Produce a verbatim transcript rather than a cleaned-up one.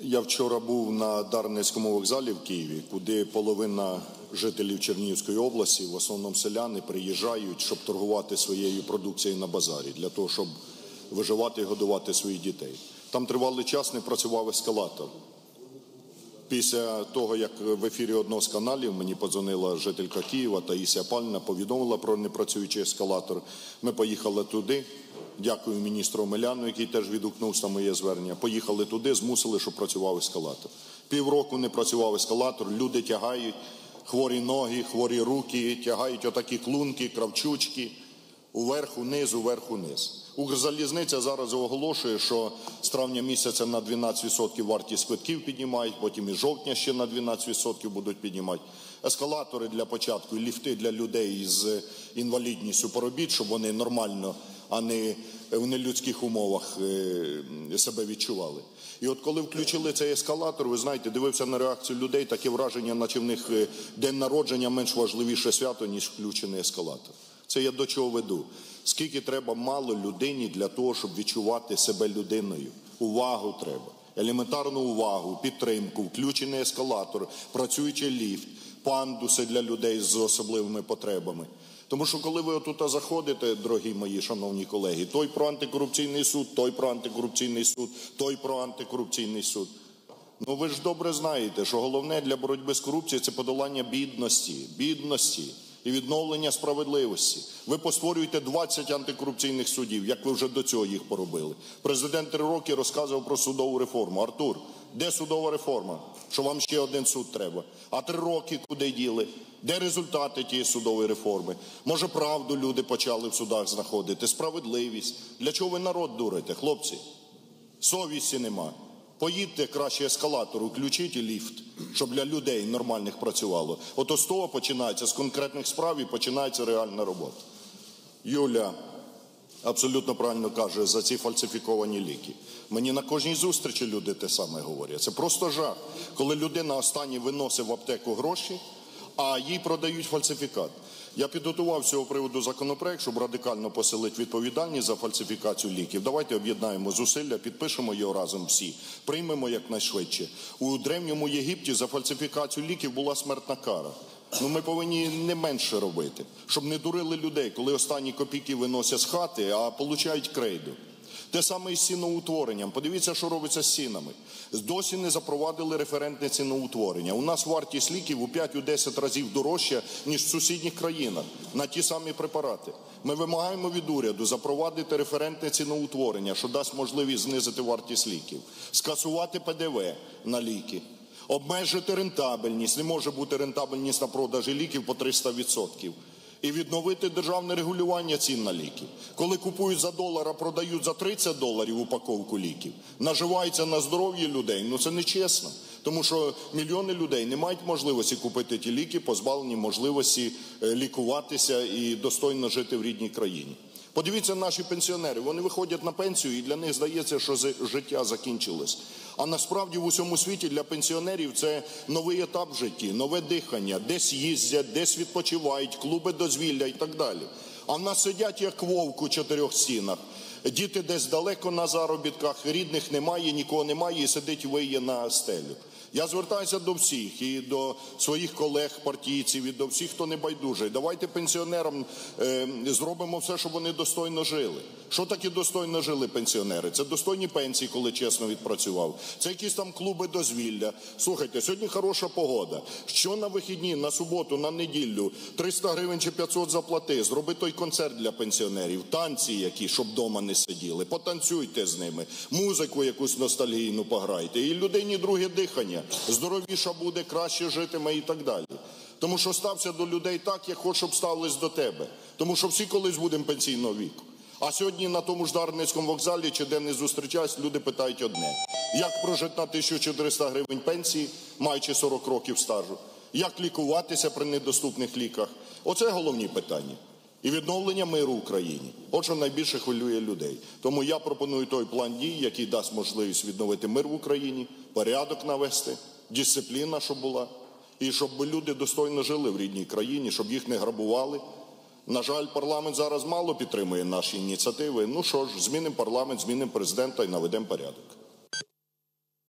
Я вчора був на Дарницькому вокзалі в Києві, куди половина жителів Чернігівської області, в основному селяни, приїжджають, щоб торгувати своєю продукцією на базарі, для того, щоб виживати і годувати своїх дітей. Там тривалий час не працював ескалатор. Після того, як в ефірі одного з каналів мені подзвонила жителька Києва Таїсія Павлівна, повідомила про непрацюючий ескалатор. Ми поїхали туди. Дякую міністру Омеляну, який теж відгукнувся на моє звернення. Поїхали туди, змусили, щоб працював ескалатор. Півроку не працював ескалатор, люди тягають хворі ноги, хворі руки, тягають отакі клунки, кравчучки, уверх, униз, уверх, униз. Укрзалізниця зараз оголошує, що з травня місяця на дванадцять відсотків вартість квитків піднімають, потім і жовтня ще на дванадцять відсотків будуть піднімати. Ескалатори для початку, ліфти для людей з інвалідністю поробіть, щоб вони нормально, а не в нелюдських умовах себе відчували. І от коли включили цей ескалатор, ви знаєте, дивився на реакцію людей, таке враження, наче в них день народження менш важливіше свято, ніж включений ескалатор. Це я до чого веду. Скільки треба мало людині для того, щоб відчувати себе людиною. Увагу треба. Елементарну увагу, підтримку, включений ескалатор, працюючий ліфт, пандуси для людей з особливими потребами. Тому що коли ви отут заходите, дорогі мої шановні колеги, той про антикорупційний суд, той про антикорупційний суд, той про антикорупційний суд. Ну ви ж добре знаєте, що головне для боротьби з корупцією – це подолання бідності, бідності і відновлення справедливості. Ви постворюєте двадцять антикорупційних судів, як ви вже до цього їх поробили. Президент три роки розказував про судову реформу. Артур, де судова реформа? Що вам ще один суд треба? А три роки куди діли? Де результати тієї судової реформи? Може, правду люди почали в судах знаходити? Справедливість? Для чого ви народ дурите, хлопці? Совісті нема. Поїдьте краще ескалатор, включіть і ліфт, щоб для людей нормальних працювало. Ото з того починається, з конкретних справ і починається реальна робота. Юля абсолютно правильно каже за ці фальсифіковані ліки. Мені на кожній зустрічі люди те саме говорять. Це просто жах, коли людина останнє виносить в аптеку гроші, а їй продають фальсифікат. Я підготував з цього приводу законопроект, щоб радикально посилити відповідальність за фальсифікацію ліків. Давайте об'єднаємо зусилля, підпишемо його разом всі, приймемо якнайшвидше. У Древньому Єгипті за фальсифікацію ліків була смертна кара. Ну ми повинні не менше робити, щоб не дурили людей, коли останні копійки виносять з хати, а получають крейду. Те саме і з ціноутворенням. Подивіться, що робиться з цінами. Досі не запровадили референтне ціноутворення. У нас вартість ліків у п'ять-десять разів дорожча, ніж в сусідніх країнах на ті самі препарати. Ми вимагаємо від уряду запровадити референтне ціноутворення, що дасть можливість знизити вартість ліків, скасувати Пе Де Ве на ліки, обмежити рентабельність. Не може бути рентабельність на продажі ліків по триста відсотків. І відновити державне регулювання цін на ліки. Коли купують за долар, а продають за тридцять доларів упаковку ліків, наживаються на здоров'ї людей, ну це нечесно. Тому що мільйони людей не мають можливості купити ті ліки, позбавлені можливості лікуватися і достойно жити в рідній країні. Подивіться, наші пенсіонери, вони виходять на пенсію і для них здається, що життя закінчилось. А насправді в усьому світі для пенсіонерів це новий етап в житті, нове дихання, десь їздять, десь відпочивають, клуби дозвілля і так далі. А в нас сидять як вовк у чотирьох стінах. Діти десь далеко на заробітках, рідних немає, нікого немає і сидить виє на стелю. Я звертаюся до всіх, і до своїх колег-партійців, і до всіх, хто не байдужий. Давайте пенсіонерам е, зробимо все, щоб вони достойно жили. Що таке достойно жили пенсіонери? Це достойні пенсії, коли чесно відпрацював. Це якісь там клуби дозвілля. Слухайте, сьогодні хороша погода. Що на вихідні, на суботу, на неділю, триста гривень чи п'ятсот заплати, зроби той концерт для пенсіонерів, танці які, щоб вдома не сиділи, потанцюйте з ними, музику якусь ностальгійну пограйте, і людині друге дихання. Здоровіша буде, краще житиме і так далі. Тому що стався до людей так, як хочеш, щоб ставились до тебе. Тому що всі колись будемо пенсійного віку. А сьогодні на тому ж Дарницькому вокзалі, чи де не зустрічаюсь, люди питають одне. Як прожити на тисячу чотириста гривень пенсії, маючи сорок років стажу? Як лікуватися при недоступних ліках? Оце головні питання. І відновлення миру в Україні. От що найбільше хвилює людей. Тому я пропоную той план дій, який дасть можливість відновити мир в Україні, порядок навести, дисципліна, щоб була. І щоб люди достойно жили в рідній країні, щоб їх не грабували. На жаль, парламент зараз мало підтримує наші ініціативи. Ну що ж, змінимо парламент, змінимо президента і наведемо порядок.